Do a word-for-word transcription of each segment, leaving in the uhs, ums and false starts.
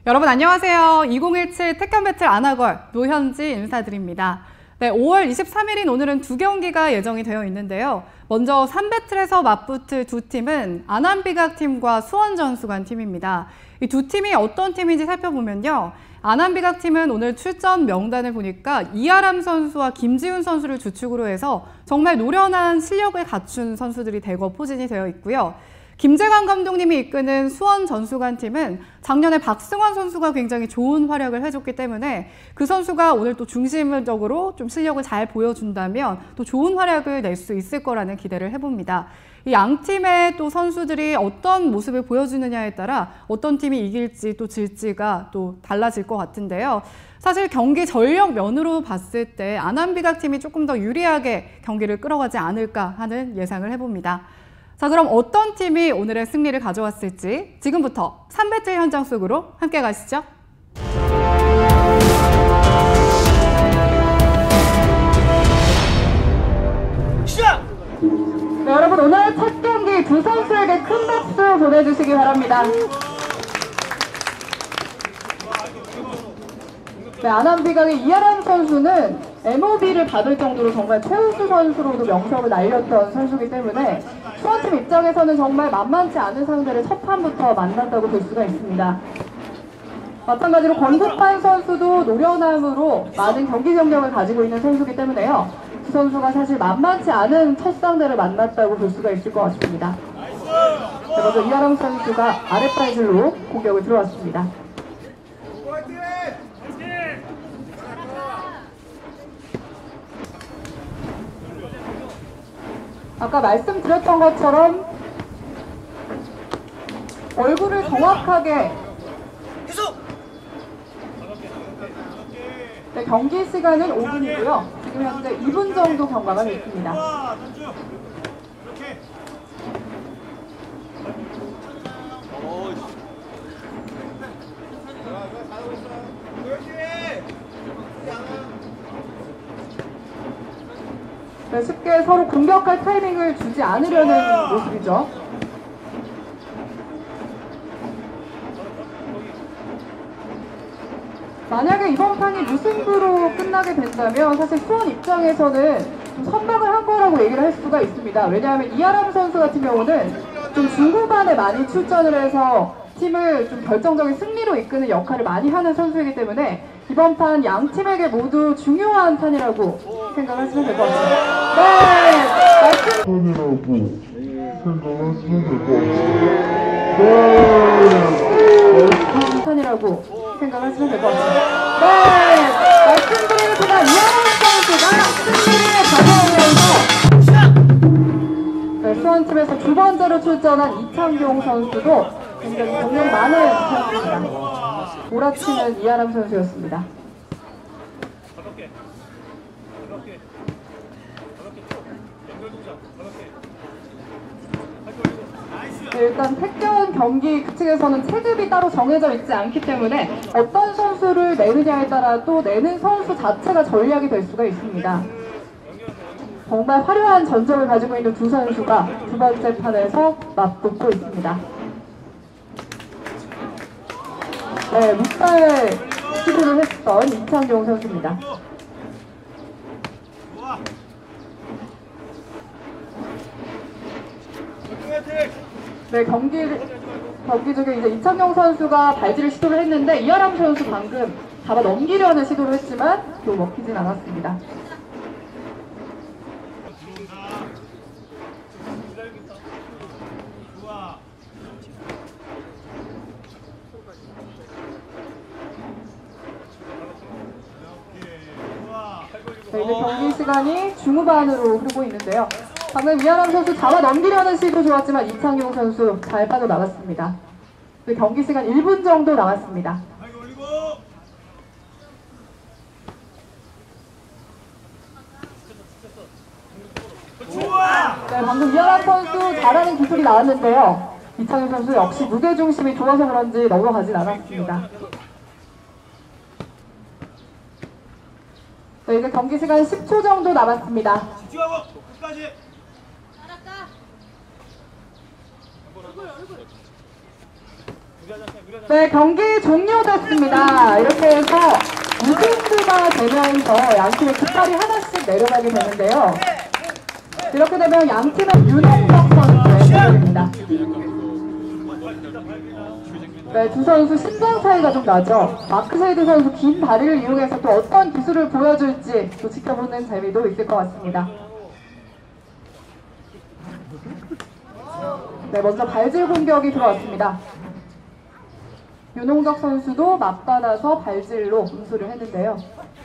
여러분 안녕하세요. 이천십칠 택견 배틀 아나걸 노현지 인사드립니다. 네, 오월 이십삼일인 오늘은 두 경기가 예정이 되어 있는데요. 먼저 삼 배틀에서 맞붙을 두 팀은 안암비각팀과 수원전수관 팀입니다. 이 두 팀이 어떤 팀인지 살펴보면요. 안암비각팀은 오늘 출전 명단을 보니까 이아람 선수와 김지훈 선수를 주축으로 해서 정말 노련한 실력을 갖춘 선수들이 대거 포진이 되어 있고요. 김재관 감독님이 이끄는 수원 전수관 팀은 작년에 박승환 선수가 굉장히 좋은 활약을 해줬기 때문에 그 선수가 오늘 또 중심적으로 좀 실력을 잘 보여준다면 또 좋은 활약을 낼 수 있을 거라는 기대를 해봅니다. 이 양 팀의 또 선수들이 어떤 모습을 보여주느냐에 따라 어떤 팀이 이길지 또 질지가 또 달라질 것 같은데요. 사실 경기 전력 면으로 봤을 때 안암비각 팀이 조금 더 유리하게 경기를 끌어가지 않을까 하는 예상을 해봅니다. 자, 그럼 어떤 팀이 오늘의 승리를 가져왔을지 지금부터 삼 배틀 현장 속으로 함께 가시죠. 시작! 네, 여러분 오늘 첫 경기 두 선수에게 큰 박수 보내주시기 바랍니다. 네, 안암비각의 이아람 선수는 엠오비를 받을 정도로 정말 최우수 선수로도 명성을 날렸던 선수이기 때문에 수원팀 입장에서는 정말 만만치 않은 상대를 첫 판부터 만났다고 볼 수가 있습니다. 마찬가지로 권국환 선수도 노련함으로 많은 경기 경력을 가지고 있는 선수이기 때문에요. 그 선수가 사실 만만치 않은 첫 상대를 만났다고 볼 수가 있을 것 같습니다. 자, 먼저 이아람 선수가 아랫발질로 공격을 들어왔습니다. 아까 말씀드렸던 것처럼 얼굴을 정확하게 네, 경기 시간은 오 분이고요. 지금 현재 이 분 정도 경과가 됐습니다. 네, 쉽게 서로 공격할 타이밍을 주지 않으려는 모습이죠. 만약에 이번 판이 무승부로 끝나게 된다면 사실 수원 입장에서는 좀 선방을 한 거라고 얘기를 할 수가 있습니다. 왜냐하면 이아람 선수 같은 경우는 좀 중후반에 많이 출전을 해서 팀을 좀 결정적인 승리로 이끄는 역할을 많이 하는 선수이기 때문에 이번 판 양 팀에게 모두 중요한 판이라고 생각하시면 될 것 같습니다. 네, 말씀 판이라고 생각하시면 될 것 같습니다. 네, 판이라고 생각하시면 될 것 같습니다. 네, 말씀드리는 순간 이아람 선수가 승리를 가져오면서 네, 수원팀에서 두 번째로 출전한 이창용 선수도 굉장히 경력이 많은 선수입니다. 몰아치는 이아람 선수였습니다. 네, 일단 택견 경기 측에서는 체급이 따로 정해져 있지 않기 때문에 어떤 선수를 내느냐에 따라 또 내는 선수 자체가 전략이 될 수가 있습니다. 정말 화려한 전적을 가지고 있는 두 선수가 두 번째 판에서 맞붙고 있습니다. 네, 묵살 시도를 했던 이창용 선수입니다. 네, 경기, 경기 중에 이제 이창용 선수가 발질을 시도를 했는데 이아람 선수 방금 잡아 넘기려는 시도를 했지만 또 먹히진 않았습니다. 네, 이제 경기 시간이 중후반으로 흐르고 있는데요. 방금 이아람 선수 잡아 넘기려는 시도 좋았지만 이창용 선수 잘 빠져나갔습니다. 네, 경기 시간 일 분 정도 남았습니다. 네, 방금 이아람 선수 잘하는 기술이 나왔는데요. 이창용 선수 역시 무게중심이 좋아서 그런지 넘어가진 않았습니다. 네, 이제 경기 시간 십 초 정도 남았습니다. 집중하고 끝까지. 알았다. 얼굴 얼굴. 네, 경기 종료됐습니다. 이렇게 해서 무승부가 되면서 양팀의 깃발이 하나씩 내려가게 되는데요. 이렇게 되면 양팀의 윤홍덕 선수의 대결입니다. 네, 두 선수 신장 차이가 좀 나죠. 마크세이드 선수 긴 다리를 이용해서 또 어떤 기술을 보여줄지 또 지켜보는 재미도 있을 것 같습니다. 네, 먼저 발질 공격이 들어왔습니다. 윤홍덕 선수도 맞받아서 발질로 응수를 했는데요.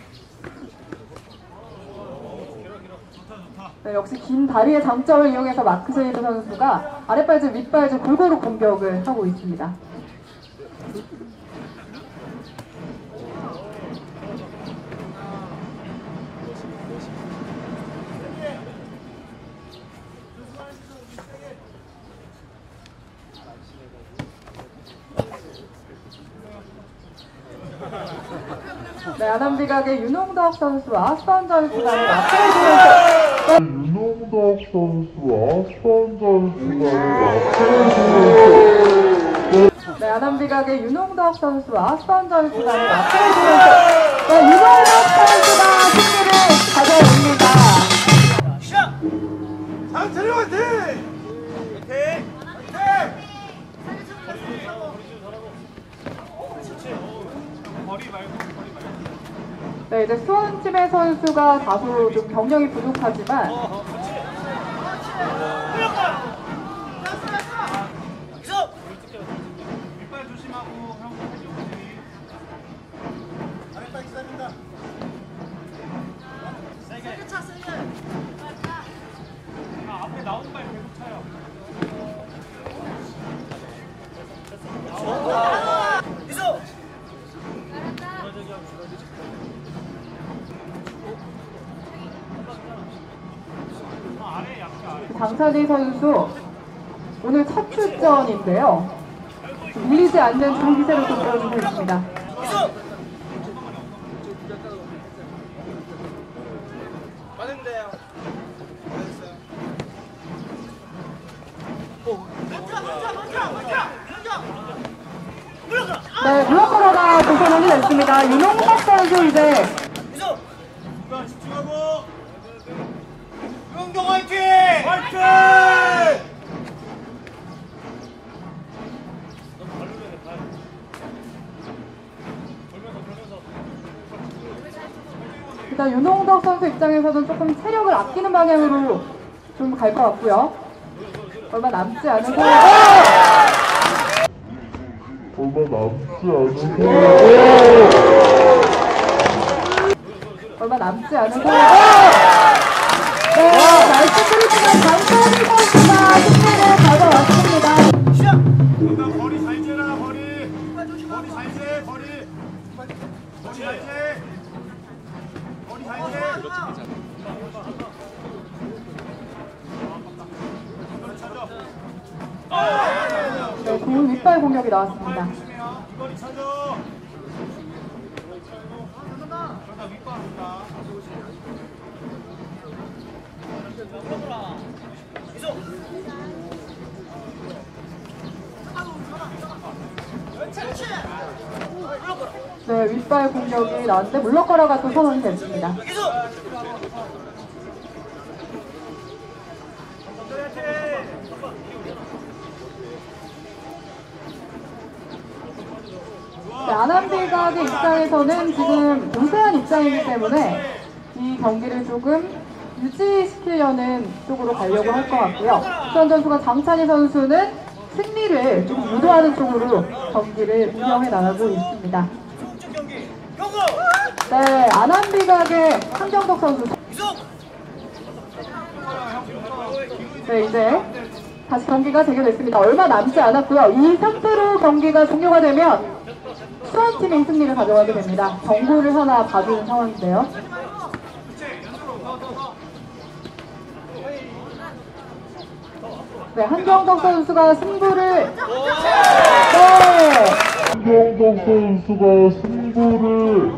네, 역시 긴 다리의 장점을 이용해서 마크세이드 선수가 아랫발질, 윗발질 골고루 공격을 하고 있습니다. 네, 안암비각의 윤홍덕 선수와 선전 시간을 맞춰주면서 윤홍덕 선수와 선전 시간을 맞춰주면서 네, 안암비각의 윤홍덕 선수와 선전 시간을 맞춰주면서 네, 윤홍덕 선수가 승리를 가져옵니다. 시작! 상철이 화이팅! 화이팅! 화이팅! 거리 말고 거리 말고. 네, 이제 수원팀의 선수가 다소 좀 경력이 부족하지만 윗발 조심하고 형 아랫발 기다린다. 세게 차 세게. 아, 앞에 나오는 발 계속 차요. 이소. 장찬희 선수 오늘 첫 출전인데요. 밀리지 않는 좋은 기세를 좀 보여주고 있습니다. 빠른데요. 네, 블록커러가 도전이 됐습니다. 윤홍덕 선수 이제 집중하고 윤홍덕 화이팅! 화이팅! 일단 윤홍덕 선수 입장에서는 조금 체력을 아끼는 방향으로 좀 갈 것 같고요. 얼마 남지 않은 상황. 얼마 남지 않은 얼마 남지 않은 상황. 네, 말씀드리지만 장찬희 선수가 승리를 가져왔습니다. 시작! 일단 거리 잘 재라 거리. 거리 잘 재, 거리. 거리 잘 재. 거리 잘 재. 네, 좋은 윗발 공격이 나왔습니다. 거리 찾아. 저다 윗발 온다. 네, 윗발 공격이 나왔는데 물러거라가 또 선언이 됐습니다. 네, 안암비각의 입장에서는 지금 우세한 입장이기 때문에 이 경기를 조금 유지시키려는 쪽으로 가려고 할 것 같고요. 수원 선수가 장찬희 선수는 승리를 좀 유도하는 쪽으로 경기를 운영해 나가고 있습니다. 네, 안암비각의 한경덕 선수. 네, 이제 다시 경기가 재개됐습니다. 얼마 남지 않았고요. 이 상태로 경기가 종료가 되면 수원팀이 승리를 가져가게 됩니다. 경고를 하나 받은 상황인데요. 네, 한경덕 선수가 승부를 네. 한경덕 선수가 승부를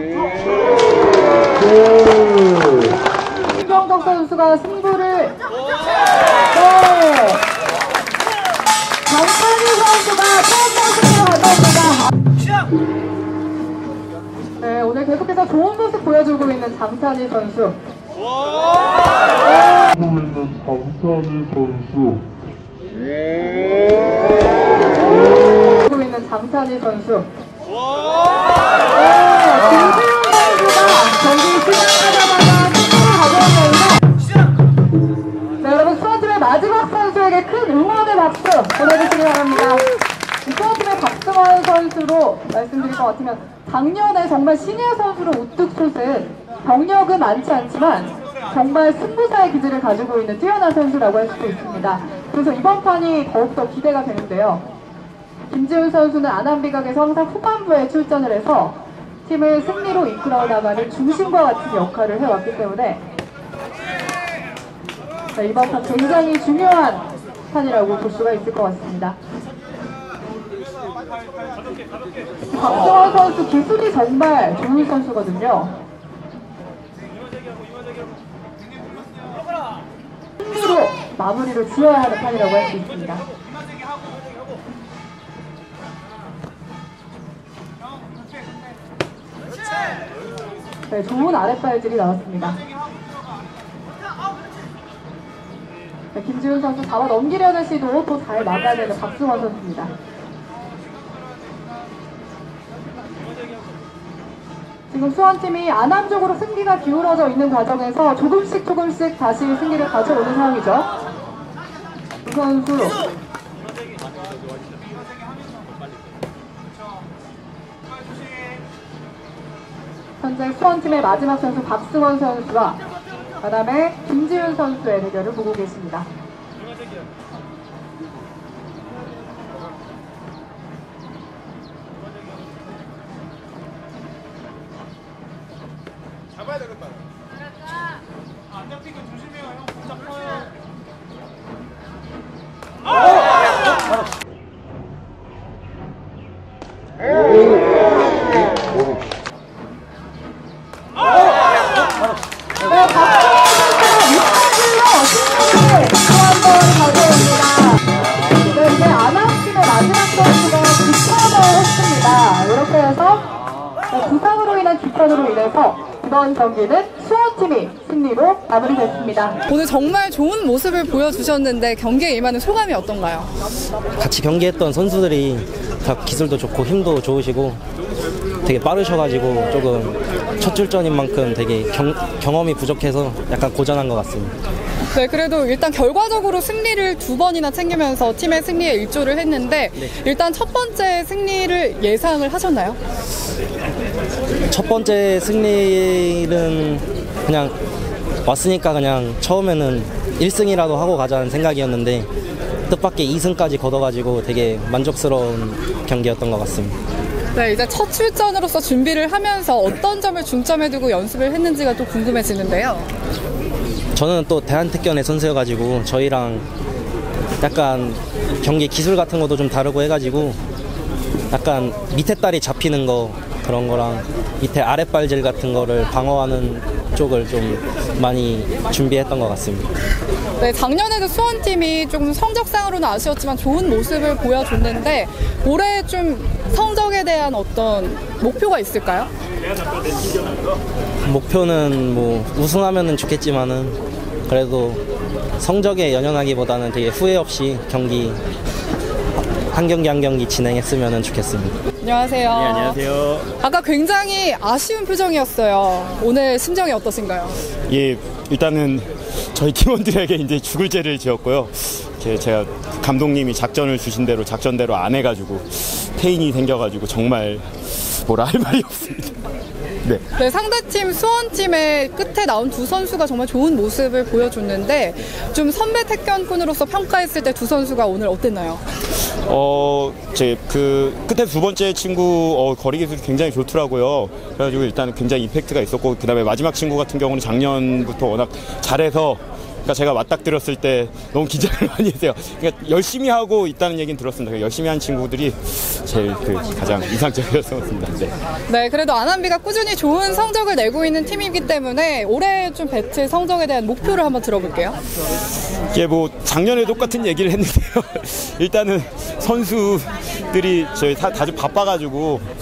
네. 한경덕 선수가 승부를 네. 장찬희 선수가 처음 네, 오늘 계속해서 좋은 모습 보여주고 있는 장찬희 선수. 하고 있는 장찬희 선수. 보고 있는 장찬희 선수. 김지훈 선수가 경기 시작하자마자 승리를 가져오면서 네, 여러분 수원팀의 마지막 선수에게 큰 응원의 박수 보내주시기 바랍니다. 수원팀의 박승원 선수로 말씀드릴 것 같으면 작년에 정말 시니어 선수로 우뚝 솟은 경력은 많지 않지만 정말 승부사의 기질을 가지고 있는 뛰어난 선수라고 할 수도 있습니다. 그래서 이번 판이 더욱더 기대가 되는데요. 김지훈 선수는 안암비각에서 항상 후반부에 출전을 해서 팀을 승리로 이끌어 나가는 중심과 같은 역할을 해왔기 때문에 네, 이번 판 굉장히 중요한 판이라고 볼 수가 있을 것 같습니다. 박정원 선수 기술이 정말 좋은 선수거든요. 승리로 마무리를 지어야 하는 판이라고 할 수 있습니다. 네, 좋은 아랫발질이 나왔습니다. 네, 김지훈 선수 잡아 넘기려는 시도 또 잘 막아내는 박승원 선수입니다. 지금 수원팀이 안암 쪽으로 승기가 기울어져 있는 과정에서 조금씩 조금씩 다시 승기를 가져오는 상황이죠. 두 선수 현재 수원팀의 마지막 선수 박승원 선수와 그 다음에 김지훈 선수의 대결을 보고 계십니다. 잡아야 되겠다. 안 잡히고 조심해요. 형 공작 커요. 이렇게 해서 부상으로 인한 기권으로 인해서 이번 경기는 수원팀이 승리로 마무리됐습니다. 오늘 정말 좋은 모습을 보여주셨는데 경기에 임하는 소감이 어떤가요? 같이 경기했던 선수들이 다 기술도 좋고 힘도 좋으시고 되게 빠르셔가지고 조금 첫 출전인 만큼 되게 경, 경험이 부족해서 약간 고전한 것 같습니다. 네, 그래도 일단 결과적으로 승리를 두 번이나 챙기면서 팀의 승리에 일조를 했는데 네. 일단 첫 번째 승리를 예상을 하셨나요? 첫 번째 승리는 그냥 왔으니까 그냥 처음에는 일 승이라도 하고 가자는 생각이었는데 뜻밖의 이 승까지 거둬가지고 되게 만족스러운 경기였던 것 같습니다. 네, 이제 첫 출전으로서 준비를 하면서 어떤 점을 중점에 두고 연습을 했는지가 또 궁금해지는데요. 저는 또 대한택견의 선수여가지고 저희랑 약간 경기 기술 같은 것도 좀 다르고 해가지고 약간 밑에 다리 잡히는 거 그런 거랑 밑에 아랫발질 같은 거를 방어하는 쪽을 좀 많이 준비했던 것 같습니다. 네, 작년에도 수원팀이 조금 성적상으로는 아쉬웠지만 좋은 모습을 보여줬는데 올해 좀 성적에 대한 어떤 목표가 있을까요? 목표는 뭐 우승하면은 좋겠지만은 그래도 성적에 연연하기보다는 되게 후회 없이 경기 한 경기 한 경기 진행했으면 좋겠습니다. 안녕하세요. 네, 안녕하세요. 아까 굉장히 아쉬운 표정이었어요. 오늘 심정이 어떠신가요? 예, 일단은 저희 팀원들에게 이제 죽을 죄를 지었고요. 제가 감독님이 작전을 주신 대로 작전대로 안 해가지고 페인이 생겨가지고 정말 뭐라 할 말이 없습니다. 네. 네, 상대팀 수원팀의 끝에 나온 두 선수가 정말 좋은 모습을 보여줬는데 좀 선배 태권꾼으로서 평가했을 때 두 선수가 오늘 어땠나요? 어, 제 그 끝에 두 번째 친구 어, 거리 기술이 굉장히 좋더라고요. 그래가지고 일단 굉장히 임팩트가 있었고 그 다음에 마지막 친구 같은 경우는 작년부터 워낙 잘해서 그러니까 제가 맞닥뜨렸을 때 너무 긴장을 많이 했어요. 그러니까 열심히 하고 있다는 얘기는 들었습니다. 열심히 한 친구들이 제일 그 가장 인상적이었습니다. 네. 네, 그래도 안암비가 꾸준히 좋은 성적을 내고 있는 팀이기 때문에 올해 좀 배틀 성적에 대한 목표를 한번 들어볼게요. 이게 뭐 작년에 똑같은 얘기를 했는데요. 일단은 선수들이 저희 다 다들 바빠가지고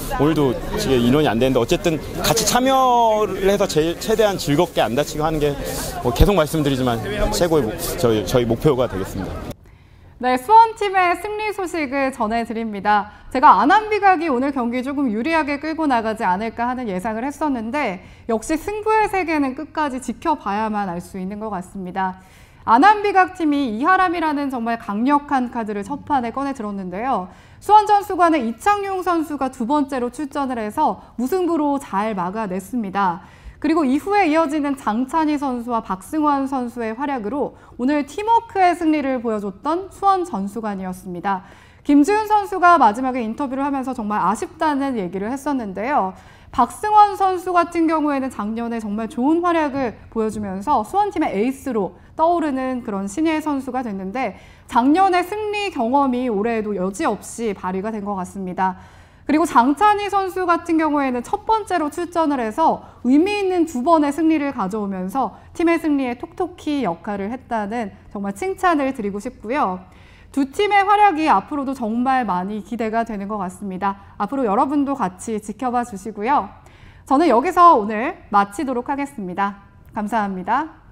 오늘도 지금 인원이 안 되는데 어쨌든 같이 참여를 해서 제일 최대한 즐겁게 안 다치고 하는 게 뭐 계속 말씀드리지만 최고의 목, 저희, 저희 목표가 되겠습니다. 네, 수원팀의 승리 소식을 전해드립니다. 제가 안암비각이 오늘 경기 조금 유리하게 끌고 나가지 않을까 하는 예상을 했었는데 역시 승부의 세계는 끝까지 지켜봐야만 알 수 있는 것 같습니다. 안암비각 팀이 이하람이라는 정말 강력한 카드를 첫 판에 꺼내 들었는데요. 수원전수관의 이창용 선수가 두 번째로 출전을 해서 무승부로 잘 막아냈습니다. 그리고 이후에 이어지는 장찬희 선수와 박승환 선수의 활약으로 오늘 팀워크의 승리를 보여줬던 수원전수관이었습니다. 김지훈 선수가 마지막에 인터뷰를 하면서 정말 아쉽다는 얘기를 했었는데요. 박승환 선수 같은 경우에는 작년에 정말 좋은 활약을 보여주면서 수원팀의 에이스로 떠오르는 그런 신예 선수가 됐는데 작년의 승리 경험이 올해에도 여지없이 발휘가 된 것 같습니다. 그리고 장찬희 선수 같은 경우에는 첫 번째로 출전을 해서 의미 있는 두 번의 승리를 가져오면서 팀의 승리에 톡톡히 역할을 했다는 정말 칭찬을 드리고 싶고요. 두 팀의 활약이 앞으로도 정말 많이 기대가 되는 것 같습니다. 앞으로 여러분도 같이 지켜봐 주시고요. 저는 여기서 오늘 마치도록 하겠습니다. 감사합니다.